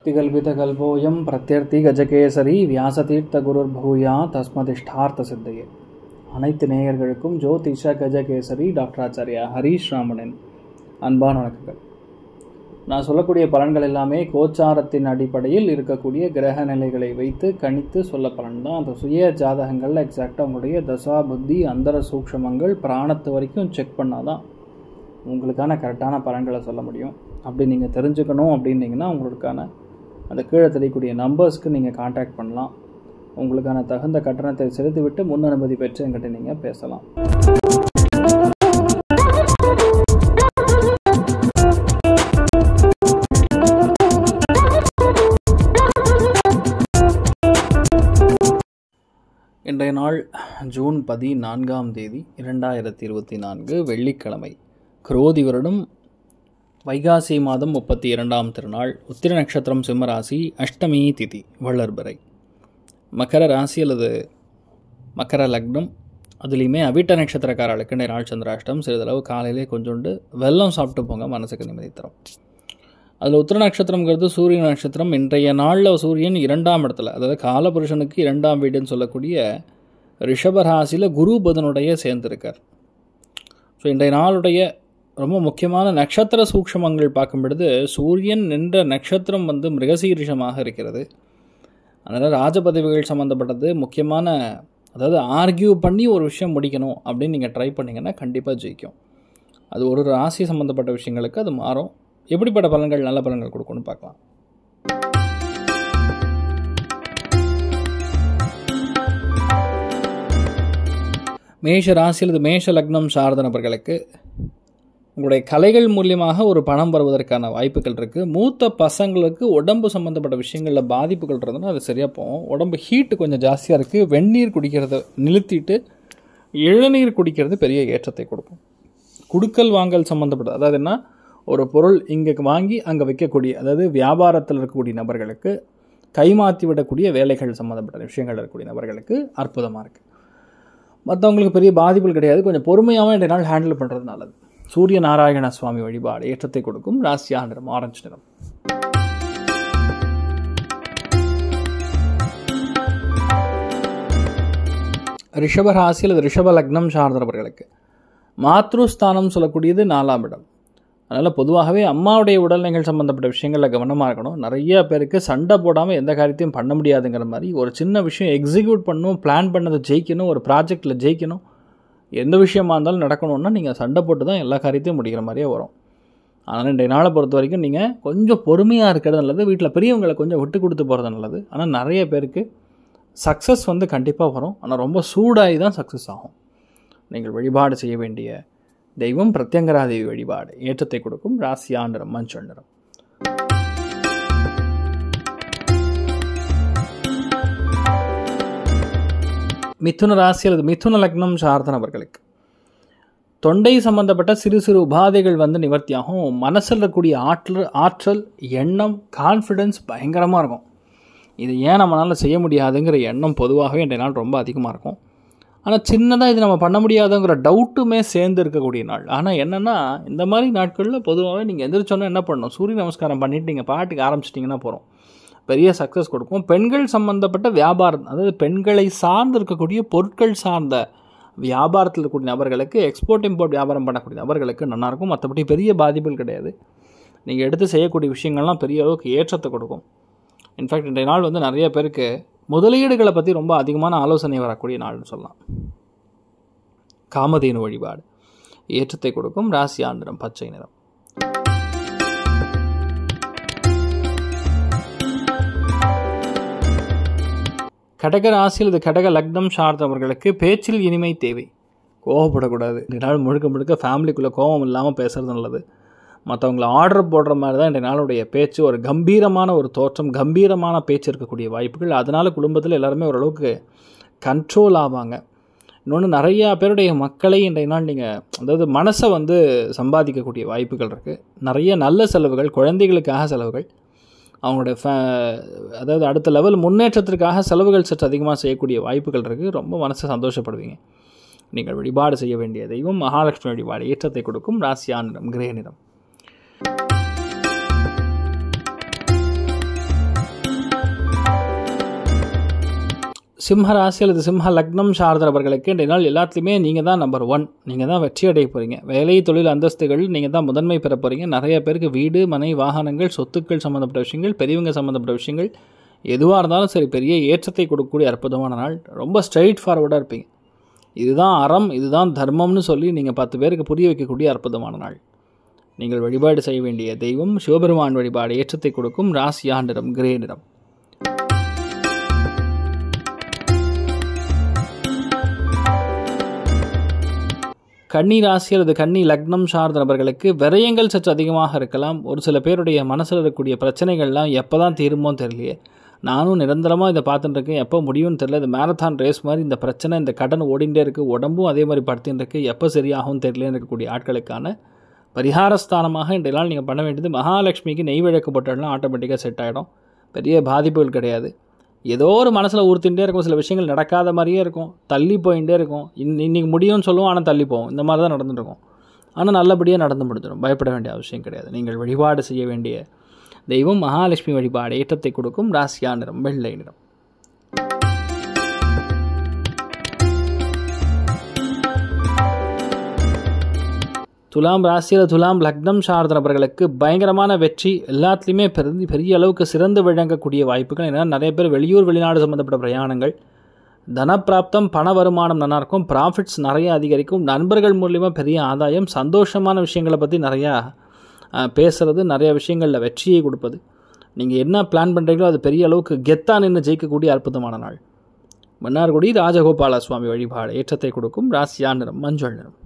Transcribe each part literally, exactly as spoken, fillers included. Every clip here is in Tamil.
திகல்பிதகல்போயம் பிரத்யர்த்தி கஜகேசரி வியாசதீர்த்த குருர் பூயா தஸ்மதிஷ்டார்த்த சித்தையே. அனைத்து நேயர்களுக்கும் ஜோதிஷ கஜகேசரி டாக்டர் ஆச்சாரியா ஹரீஷ் ராமனின் அன்பான வணக்கங்கள். நான் சொல்லக்கூடிய பலன்கள் எல்லாமே கோச்சாரத்தின் அடிப்படையில் இருக்கக்கூடிய கிரக நிலைகளை வைத்து கணித்து சொல்ல பலன் தான். அந்த சுய ஜாதகங்களில் எக்ஸாக்டாக உங்களுடைய தசா புத்தி அந்தர சூக்ஷமங்கள் பிராணத்து வரைக்கும் செக் பண்ணால் தான் உங்களுக்கான கரெக்டான பலன்களை சொல்ல முடியும். அப்படி நீங்கள் தெரிஞ்சுக்கணும் அப்படின்னீங்கன்னா உங்களுக்கான அந்த கீழே தெரியக்கூடிய நம்பர்ஸ்க்கு நீங்கள் கான்டாக்ட் பண்ணலாம். உங்களுக்கான தகுந்த கட்டணத்தை செலுத்திவிட்டு முன் அனுமதி பெற்று என்கிட்ட நீங்கள் பேசலாம். இன்றைய நாள் ஜூன் பதினான்காம் தேதி இரண்டாயிரத்தி இருபத்தி நான்கு வெள்ளிக்கிழமை. குரோதி வருடம் வைகாசி மாதம் முப்பத்தி இரண்டாம் திருநாள். உத்திர நட்சத்திரம் சிம்மராசி, அஷ்டமி திதி வளர்பிறை. மகர ராசி அல்லது மகர லக்னம், அதுலேயுமே அவிட்ட நட்சத்திரக்காரர்களுக்கு இன்றைய நாள் சந்திராஷ்டம். சிறிதளவு காலையிலே கொஞ்சோண்டு வெல்லம் சாப்பிட்டு போங்க, மனசுக்கு நிம்மதி தரும். அதில் உத்திர நட்சத்திரங்கிறது சூரியன் நட்சத்திரம். இன்றைய நாளில் சூரியன் இரண்டாம் இடத்துல, அதாவது காலபுருஷனுக்கு இரண்டாம் வீடுன்னு சொல்லக்கூடிய ரிஷபராசியில் குரு புதனுடைய சேர்ந்திருக்கார். ஸோ இன்றைய நாளுடைய ரொம்ப முக்கியமான நட்சத்திர சூக்ஷமங்கள் பார்க்கும் பொழுது சூரியன் நின்ற நட்சத்திரம் வந்து மிருகசீரிஷமாக இருக்கிறது. அதனால் ராஜபதவிகள் சம்மந்தப்பட்டது முக்கியமான, அதாவது ஆர்கியூ பண்ணி ஒரு விஷயம் முடிக்கணும் அப்படின்னு நீங்கள் ட்ரை பண்ணிங்கன்னா கண்டிப்பாக ஜெயிக்கும். அது ஒரு ராசி சம்மந்தப்பட்ட விஷயங்களுக்கு அது மாறும். எப்படிப்பட்ட பலன்கள் நல்ல பலன்கள் கொடுக்கணும்னு பார்க்கலாம். மேஷ ராசி அல்லது மேஷ லக்னம் சார்ந்த நபர்களுக்கு உங்களுடைய கலைகள் மூலியமாக ஒரு பணம் வருவதற்கான வாய்ப்புகள் இருக்குது. மூத்த பசங்களுக்கு உடம்பு சம்மந்தப்பட்ட விஷயங்களில் பாதிப்புகள் இருந்ததுன்னா அது சரியாக போகும். உடம்பு ஹீட்டு கொஞ்சம் ஜாஸ்தியாக இருக்குது. வெந்நீர் குடிக்கிறத நிறுத்திட்டு இளநீர் குடிக்கிறது பெரிய ஏற்றத்தை கொடுக்கும். குடுக்கல் வாங்கல் சம்மந்தப்பட்ட, அதாவது என்ன, ஒரு பொருள் இங்கே வாங்கி அங்கே வைக்கக்கூடிய, அதாவது வியாபாரத்தில் இருக்கக்கூடிய நபர்களுக்கு, கைமாற்றி விடக்கூடிய வேலைகள் சம்மந்தப்பட்ட விஷயங்கள் இருக்கக்கூடிய நபர்களுக்கு அற்புதமாக இருக்குது. மற்றவங்களுக்கு பெரிய பாதிப்புகள் கிடையாது. கொஞ்சம் பொறுமையாகவும் இந்த நாள் ஹேண்டில் பண்ணுறது நல்லது. சூரிய நாராயண சுவாமி வழிபாடு ஏற்றத்தை கொடுக்கும். ராசியா நிறம் ஆரஞ்சு நிறம். ரிஷபராசி அல்லது ரிஷப லக்னம் சார்ந்தவர்களுக்கு மாத்ருஸ்தானம் சொல்லக்கூடியது நாலாம் இடம். அதனால் பொதுவாகவே அம்மாவுடைய உடல்நிலைகள் சம்மந்தப்பட்ட விஷயங்களில் கவனமாக இருக்கணும். நிறைய பேருக்கு சண்டை போடாமல் எந்த காரியத்தையும் பண்ண முடியாதுங்கிற மாதிரி, ஒரு சின்ன விஷயம் எக்ஸிக்யூட் பண்ணணும், பிளான் பண்ணதை ஜெயிக்கணும், ஒரு ப்ராஜெக்டில் ஜெயிக்கணும், எந்த விஷயமா இருந்தாலும் நடக்கணும்னா நீங்கள் சண்டை போட்டு தான் எல்லா காரியத்தையும் முடிக்கிற மாதிரியே வரும். ஆனால் இன்றைய நாளை பொறுத்த வரைக்கும் நீங்கள் கொஞ்சம் பொறுமையாக இருக்கிறது நல்லது. வீட்டில் பெரியவங்களை கொஞ்சம் விட்டு கொடுத்து போகிறது நல்லது. ஆனால் நிறைய பேருக்கு சக்ஸஸ் வந்து கண்டிப்பாக வரும். ஆனால் ரொம்ப சூடாகி தான் சக்ஸஸ் ஆகும். நீங்கள் வழிபாடு செய்ய வேண்டிய தெய்வம் பிரத்யங்கராதேவி வழிபாடு ஏற்றத்தை கொடுக்கும். ராசியா நிறம் மஞ்சள் நிறம். மிதுன ராசி அல்லது மிதுன லக்னம் சார்ந்த நபர்களுக்கு தொண்டை சம்பந்தப்பட்ட சிறு சிறு உபாதைகள் வந்து நிவர்த்தியாகும். மனசில் இருக்கக்கூடிய ஆற்றல் ஆற்றல் எண்ணம் கான்ஃபிடென்ஸ் பயங்கரமாக இருக்கும். இது ஏன் நம்மளால் செய்ய முடியாதுங்கிற எண்ணம் பொதுவாகவே இன்றைய நாள் ரொம்ப அதிகமாக இருக்கும். ஆனால் சின்னதாக இது நம்ம பண்ண முடியாதுங்கிற டவுட்டுமே சேர்ந்து இருக்கக்கூடிய நாள். ஆனால் என்னென்னா, இந்த மாதிரி நாட்களில் பொதுவாகவே நீங்கள் எந்திரிச்சோன்னா என்ன பண்ணணும், சூரிய நமஸ்காரம் பண்ணிவிட்டு நீங்கள் பாட்டுக்கு ஆரம்பிச்சிட்டிங்கன்னா போகிறோம், பெரிய சக்ஸஸ் கொடுக்கும். பெண்கள் சம்பந்தப்பட்ட வியாபாரம், அதாவது பெண்களை சார்ந்து இருக்கக்கூடிய பொருட்கள் சார்ந்த வியாபாரத்தில் இருக்கக்கூடிய நபர்களுக்கு, எக்ஸ்போர்ட் இம்போர்ட் வியாபாரம் பண்ணக்கூடிய நபர்களுக்கு நல்லாயிருக்கும். மற்றபடி பெரிய பாதிப்புகள் கிடையாது. நீங்கள் எடுத்து செய்யக்கூடிய விஷயங்கள்லாம் பெரிய அளவுக்கு ஏற்றத்தை கொடுக்கும். இன்ஃபேக்ட் இன்றைய நாள் வந்து நிறைய பேருக்கு முதலீடுகளை பற்றி ரொம்ப அதிகமான ஆலோசனை வரக்கூடிய நாள்னு சொல்லலாம். காமதேனு வழிபாடு ஏற்றத்தை கொடுக்கும். ராசியா நிறம் பச்சை நிறம். கடக ராசியில் இது கடக லக்னம் சார்ந்தவர்களுக்கு பேச்சில் இனிமை தேவை. கோவப்படக்கூடாது. இந்த நாள் முழுக்க முழுக்க ஃபேமிலிக்குள்ளே கோபம் இல்லாமல் பேசுகிறது நல்லது. மற்றவங்களை ஆர்டர் போடுற மாதிரி தான் இன்றைய நாளுடைய பேச்சு. ஒரு கம்பீரமான ஒரு தோற்றம், கம்பீரமான பேச்சு இருக்கக்கூடிய வாய்ப்புகள். அதனால் குடும்பத்தில் எல்லாருமே ஓரளவுக்கு கண்ட்ரோல் ஆவாங்க. இன்னொன்று, நிறையா பேருடைய மக்களை இன்றைய நாள் நீங்கள், அதாவது மனசை வந்து சம்பாதிக்கக்கூடிய வாய்ப்புகள் இருக்குது. நிறைய நல்ல செலவுகள், குழந்தைகளுக்காக செலவுகள், அவங்களுடைய ஃபே அதாவது அடுத்த லெவல் முன்னேற்றத்திற்காக செலவுகள் சற்று அதிகமாக செய்யக்கூடிய வாய்ப்புகள் இருக்குது. ரொம்ப மனசை சந்தோஷப்படுவீங்க. நீங்கள் வழிபாடு செய்ய வேண்டிய தெய்வம் மகாலட்சுமி வழிபாடு ஏற்றத்தை கொடுக்கும். ராசியா நிறம் கிரே நிறம். சிம்ம ராசி அல்லது சிம்ம லக்னம் சார்ந்தவர்களுக்கு இன்றைய நாள் எல்லாத்துலேயுமே நீங்கள் தான் நம்பர் ஒன். நீங்கள் தான் வெற்றி அடைய போகிறீங்க. வேலை, தொழில், அந்தஸ்துகள் நீங்கள் தான் முதன்மை பெற போகிறீங்க. நிறைய பேருக்கு வீடு, மனை, வாகனங்கள், சொத்துக்கள் சம்மந்தப்பட்ட விஷயங்கள், பெரியவங்க சம்மந்தப்பட்ட விஷயங்கள் எதுவாக இருந்தாலும் சரி பெரிய ஏற்றத்தை கொடுக்கக்கூடிய அற்புதமான நாள். ரொம்ப ஸ்ட்ரைட் ஃபார்வர்டாக இருப்பீங்க. இதுதான் அறம், இதுதான் தர்மம்னு சொல்லி நீங்கள் பத்து பேருக்கு புரிய வைக்கக்கூடிய அற்புதமான நாள். நீங்கள் வழிபாடு செய்ய வேண்டிய தெய்வம் சிவபெருமான் வழிபாடு ஏற்றத்தை கொடுக்கும். ராசியா நிறம் கிரே நிறம். கன்னி ராசி அல்லது கன்னி லக்னம் சார்ந்த நபர்களுக்கு விரயங்கள் சற்று அதிகமாக இருக்கலாம். ஒரு சில பேருடைய மனசில் இருக்கக்கூடிய பிரச்சனைகள்லாம் எப்போ தான் தீருமோ தெரியலையே. நானும் நிரந்தரமாக இதை பார்த்துட்டு இருக்கேன், எப்போ முடியும்னு தெரியல. இந்த மேரத்தான் ரேஸ் மாதிரி இந்த பிரச்சனை, இந்த கடன் ஓடிண்டே இருக்குது, உடம்பும் அதே மாதிரி படுத்தின்னு இருக்குது, எப்போ சரியாகும் தெரியலன்னு இருக்கக்கூடிய ஆட்களுக்கான பரிகாரஸ்தானமாக இன்றைய நாள் நீங்கள் பண்ண வேண்டியது மகாலட்சுமிக்கு நெய் விளக்கு போட்டாலும் ஆட்டோமேட்டிக்காக செட் ஆகிடும். பெரிய பாதிப்புகள் கிடையாது. ஏதோ ஒரு மனசில் ஊர்த்திகிட்டே இருக்கும், சில விஷயங்கள் நடக்காத மாதிரியே இருக்கும், தள்ளி போயிட்டே இருக்கும். இன் இன்றைக்கி முடியும்னு சொல்லுவோம், ஆனால் தள்ளி போவோம். இந்த மாதிரி தான் நடந்துட்டுருக்கும். ஆனால் நல்லபடியாக நடந்து முடிஞ்சிடும். பயப்பட வேண்டிய அவசியம் கிடையாது. நீங்கள் வழிபாடு செய்ய வேண்டிய தெய்வம் மகாலட்சுமி வழிபாடு ஏற்றத்தை கொடுக்கும். ராசியா நிறம் வெள்ளை நிறம். துலாம் ராசியில் துலாம் லக்னம் சார்ந்த நபர்களுக்கு பயங்கரமான வெற்றி, எல்லாத்துலேயுமே பெரிய பெரிய அளவுக்கு சிறந்து விளங்கக்கூடிய வாய்ப்புகள். ஏன்னா நிறைய பேர் வெளியூர் வெளிநாடு சம்மந்தப்பட்ட பிரயாணங்கள், தனப்பிராப்தம், பண வருமானம் நல்லாயிருக்கும், ப்ராஃபிட்ஸ் நிறைய அதிகரிக்கும், நண்பர்கள் மூலியமாக பெரிய ஆதாயம், சந்தோஷமான விஷயங்களை பற்றி நிறையா பேசுகிறது, நிறைய விஷயங்களில் வெற்றியை கொடுப்பது. நீங்கள் என்ன பிளான் பண்ணுறீங்களோ அது பெரிய அளவுக்கு கெத்தாக நின்று ஜெயிக்கக்கூடிய அற்புதமான நாள். மன்னார்குடி ராஜகோபால சுவாமி வழிபாடு ஏற்றத்தை கொடுக்கும். ராசியா நிறம் மஞ்சள் நிறம்.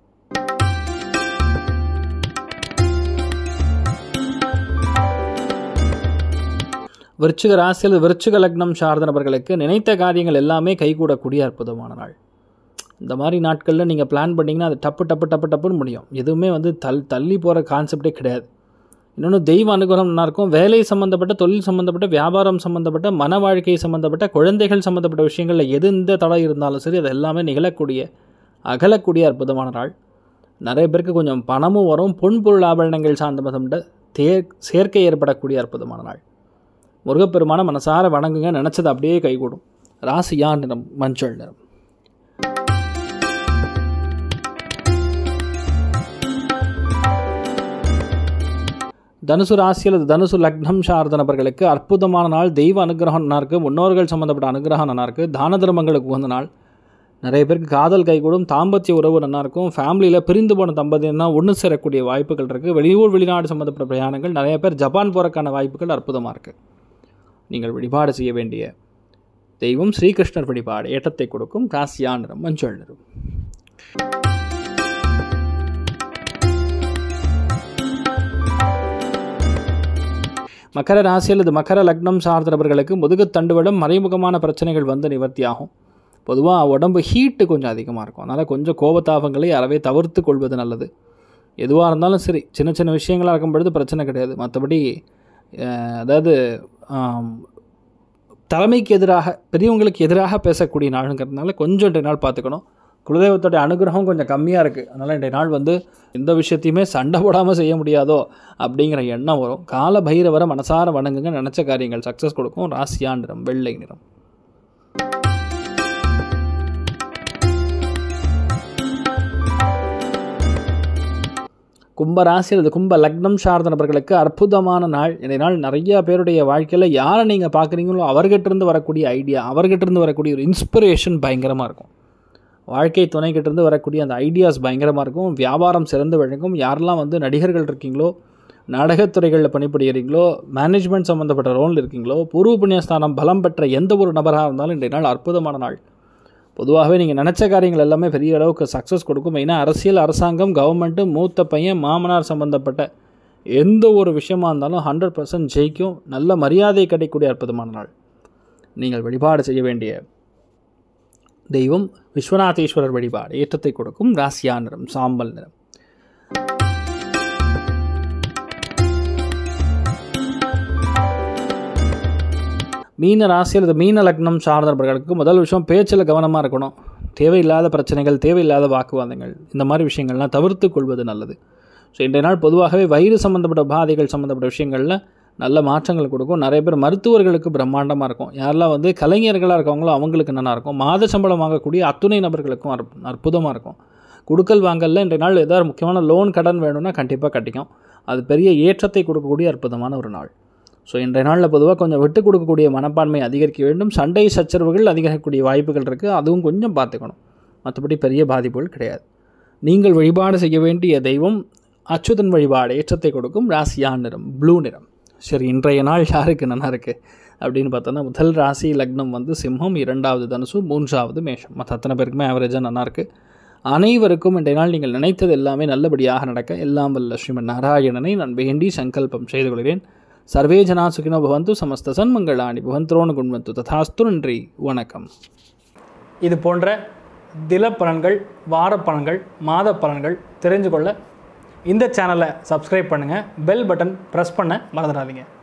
விருச்சிக ராசியில் விருச்சிக லக்னம் சார்ந்த நபர்களுக்கு நினைத்த காரியங்கள் எல்லாமே கைகூடக்கூடிய அற்புதமான நாள். இந்த மாதிரி நாட்களில் நீங்கள் பிளான் பண்ணிங்கன்னா அது டப்பு டப்பு டப்பு டப்புன்னு முடியும். எதுவுமே வந்து தள் தள்ளி போகிற கான்செப்டே கிடையாது. இன்னொன்று தெய்வ அனுகிரகம் நல்லாயிருக்கும். வேலை சம்மந்தப்பட்ட, தொழில் சம்மந்தப்பட்ட, வியாபாரம் சம்மந்தப்பட்ட, மன வாழ்க்கை சம்மந்தப்பட்ட, குழந்தைகள் சம்மந்தப்பட்ட விஷயங்களில் எது இந்த தடை இருந்தாலும் சரி அது எல்லாமே நிகழக்கூடிய அகலக்கூடிய அற்புதமான நாள். நிறைய பேருக்கு கொஞ்சம் பணமும் வரும். பொன்பொருள் ஆபரணங்கள் சார்ந்த தே சேர்க்கை ஏற்படக்கூடிய அற்புதமான நாள். முருகப்பெருமான மனசார வணங்குங்க, நினச்சது அப்படியே கைகூடும். ராசியா நிறம் மஞ்சள் நிறம். தனுசு ராசி அல்லது தனுசு லக்னம் சார்ந்த நபர்களுக்கு அற்புதமான நாள். தெய்வ அனுகிரகம் நல்லா இருக்குது. முன்னோர்கள் சம்மந்தப்பட்ட அனுகிரகம் நல்லா இருக்குது. தான தர்மங்களுக்கு உகந்த நாள். நிறைய பேருக்கு காதல் கைகூடும். தாம்பத்திய உறவு நல்லாயிருக்கும். ஃபேமிலியில் பிரிந்து போன தம்பதியன்னா ஒன்று சேரக்கூடிய வாய்ப்புகள் இருக்குது. வெளியூர் வெளிநாடு சம்மந்தப்பட்ட பிரயாணங்கள், நிறைய பேர் ஜப்பான் போகிறக்கான வாய்ப்புகள் அற்புதமாக இருக்குது. நீங்கள் வழிபாடு செய்ய வேண்டிய தெய்வம் ஸ்ரீகிருஷ்ணர் வழிபாடு ஏற்றத்தை கொடுக்கும். ராசியா நிறம் மஞ்சள் நிறம். மக்கர ராசி அல்லது மக்கர லக்னம் சார்ந்தவர்களுக்கு முதுகு தண்டுவடம், மறைமுகமான பிரச்சனைகள் வந்து நிவர்த்தியாகும். பொதுவாக உடம்பு ஹீட்டு கொஞ்சம் அதிகமாக இருக்கும். அதனால் கொஞ்சம் கோபத்தாபங்களை அறவே தவிர்த்து கொள்வது நல்லது. எதுவாக இருந்தாலும் சரி, சின்ன சின்ன விஷயங்களாக இருக்கும் பொழுது பிரச்சனை கிடையாது. மற்றபடி அதாவது தலைமைக்கு எதிராக, பெரியவங்களுக்கு எதிராக பேசக்கூடிய நாளுங்கிறதுனால கொஞ்சம் இன்றைய நாள் பார்த்துக்கணும். குலதெய்வத்தோடைய அனுகிரகம் கொஞ்சம் கம்மியாக இருக்குது. அதனால் இன்றைய நாள் வந்து எந்த விஷயத்தையுமே சண்டை போடாமல் செய்ய முடியாதோ அப்படிங்கிற எண்ணம் வரும். கால பைரவரை மனசார வணங்குங்க, நினச்ச காரியங்கள் சக்ஸஸ் கொடுக்கும். ராசியா நிறம் வெள்ளை நிறம். கும்பராசி அல்லது கும்ப லக்னம் சார்ந்த நபர்களுக்கு அற்புதமான நாள். இந்த நாள் நிறைய பேருடைய வாழ்க்கையில் யாரை நீங்கள் பார்க்குறீங்களோ அவர்கிட்டருந்து வரக்கூடிய ஐடியா, அவர்கிட்டருந்து வரக்கூடிய ஒரு இன்ஸ்பிரேஷன் பயங்கரமாக இருக்கும். வாழ்க்கை துணைக்கிட்டேருந்து வரக்கூடிய அந்த ஐடியாஸ் பயங்கரமாக இருக்கும். வியாபாரம் சிறந்து வழங்கும். யாரெல்லாம் வந்து நடிகர்கள் இருக்கீங்களோ, நாடகத்துறைகளில் பணிபுரிகிறீங்களோ, மேனேஜ்மெண்ட் சம்மந்தப்பட்ட ரோல் இருக்கீங்களோ, பூர்வ புண்ணியஸ்தானம் பலம் பெற்ற எந்த ஒரு நபராக இருந்தாலும் இன்றைய நாள் அற்புதமான நாள். பொதுவாகவே நீங்கள் நினச்ச காரியங்கள் எல்லாமே பெரிய அளவுக்கு சக்ஸஸ் கொடுக்கும். ஏன்னா அரசியல், அரசாங்கம், கவர்மெண்ட்டு, மூத்த பையன், மாமனார் சம்மந்தப்பட்ட எந்த ஒரு விஷயமா இருந்தாலும் ஹண்ட்ரட் பர்சன்ட் ஜெயிக்கும். நல்ல மரியாதை கிடைக்கக்கூடிய அற்புதமான நாள். நீங்கள் வழிபாடு செய்ய வேண்டிய தெய்வம் விஸ்வநாதேஸ்வரர் வழிபாடு ஏற்றத்தை கொடுக்கும். ராசியா நிறம் சாம்பல் நிறம். மீன ராசி அல்லது மீன லக்னம் சார்ந்தவர்களுக்கு முதல் விஷயம் பேச்சில் கவனமாக இருக்கணும். தேவையில்லாத பிரச்சனைகள், தேவையில்லாத வாக்குவாதங்கள், இந்த மாதிரி விஷயங்கள்லாம் தவிர்த்து கொள்வது நல்லது. ஸோ இன்றைய நாள் பொதுவாகவே வயிறு சம்மந்தப்பட்ட பாதைகள் சம்மந்தப்பட்ட விஷயங்களில் நல்ல மாற்றங்கள் கொடுக்கும். நிறைய பேர் மருத்துவர்களுக்கு பிரம்மாண்டமாக இருக்கும். யாரெல்லாம் வந்து கலைஞர்களாக இருக்கவங்களோ அவங்களுக்கு நல்லாயிருக்கும். மாத சம்பளம் வாங்கக்கூடிய அத்துணை நபர்களுக்கும் அற்ப அற்புதமாக இருக்கும். கொடுக்கல் வாங்கலில் இன்றைய நாள் ஏதாவது முக்கியமான லோன் கடன் வேணும்னா கண்டிப்பாக கட்டிக்கும். அது பெரிய ஏற்றத்தை கொடுக்கக்கூடிய அற்புதமான ஒரு நாள். ஸோ இன்றைய நாளில் பொதுவாக கொஞ்சம் விட்டு கொடுக்கக்கூடிய மனப்பான்மை அதிகரிக்க வேண்டும். சண்டை சச்சரவுகள் அதிகரிக்கக்கூடிய வாய்ப்புகள் இருக்குது. அதுவும் கொஞ்சம் பார்த்துக்கணும். மற்றபடி பெரிய பாதிப்புகள் கிடையாது. நீங்கள் வழிபாடு செய்ய வேண்டிய தெய்வம் அச்சுதன் வழிபாடு ஏற்றத்தை கொடுக்கும். ராசியா நிறம் ப்ளூ நிறம். சரி, இன்றைய நாள் யாருக்கு நல்லா இருக்குது அப்படின்னு பார்த்தோன்னா, முதல் ராசி லக்னம் வந்து சிம்மம், இரண்டாவது தனுசு, மூன்றாவது மேஷம். மற்ற அத்தனை பேருக்குமே ஆவரேஜாக நல்லாயிருக்கு. அனைவருக்கும் இன்றைய நாள் நீங்கள் நினைத்தது எல்லாமே நல்லபடியாக நடக்க எல்லாம் வல்ல ஸ்ரீமன் நாராயணனை நான் வேண்டி சங்கல்பம் செய்து கொள்கிறேன். சர்வே ஜனா சுகினோ பவந்து, சமஸ்த சன்மங்களானி பவந்தோனு குண்வந்து ததாஸ்து. நன்றி, வணக்கம். இது போன்ற தில பலன்கள், வார பலன்கள், மாத பலன்கள் தெரிஞ்சு கொள்ள இந்த சேனலை சப்ஸ்கிரைப் பண்ணுங்கள். பெல் பட்டன் ப்ரெஸ் பண்ண மறந்துடாதீங்க.